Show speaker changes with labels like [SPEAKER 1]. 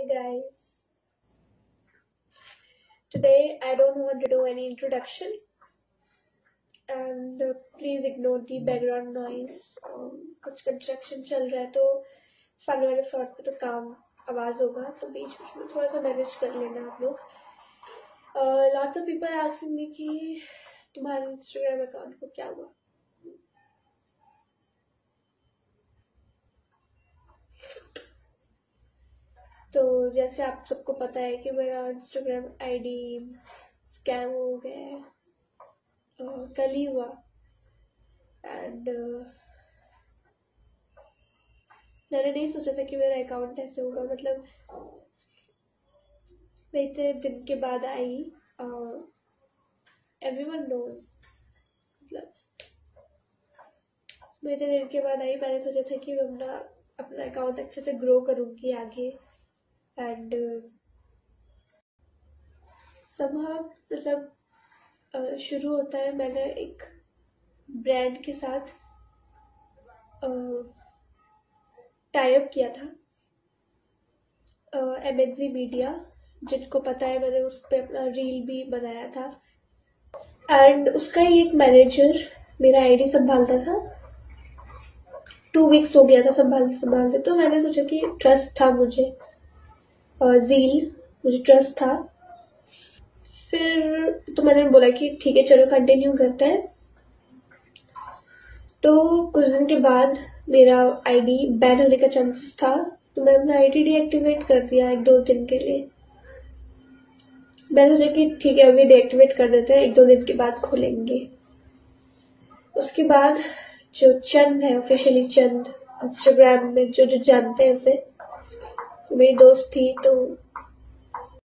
[SPEAKER 1] guys. Today I don't want to do any introduction and please ignore the background noise. कुछ construction चल रहा है तो सामने वाले फ्लोर पे तो काम आवाज होगा तो बीच बीच में थोड़ा सा मैनेज कर लेना आप लोग. Lots of people are asking me कि तुम्हारे इंस्टाग्राम अकाउंट को क्या हुआ. तो जैसे आप सबको पता है कि मेरा इंस्टाग्राम आईडी स्कैम हो गया है. कल ही हुआ एंड मैंने नहीं सोचा था कि मेरा अकाउंट ऐसे होगा. मतलब मैं इतने दिन के बाद आई. Everyone knows. मतलब मैं इतने दिन के बाद आई. मैंने सोचा था कि मैं अपना अकाउंट अच्छे से ग्रो करूंगी आगे एंड somehow मतलब शुरू होता है. मैंने एक ब्रांड के साथ टाई अप किया था. MXZ मीडिया, जिनको पता है मैंने उस पर अपना रील भी बनाया था एंड उसका ही एक मैनेजर मेरा आईडी संभालता था. 2 वीक्स हो गया था संभालते. तो मैंने सोचा कि ट्रस्ट था मुझे, ज़ील मुझे ट्रस्ट था. फिर तो मैंने बोला कि ठीक है चलो कंटिन्यू करते हैं. तो कुछ दिन के बाद मेरा आईडी बैन होने का चांसेस था तो मैं अपना आईडी डीएक्टिवेट कर दिया 1-2 दिन के लिए. मैंने सोचा कि ठीक है अभी डीएक्टिवेट कर देते हैं, 1-2 दिन के बाद खोलेंगे. उसके बाद जो चंद है, ऑफिशियली चंद, इंस्टाग्राम में जो जानते हैं उसे, मेरी दोस्त थी तो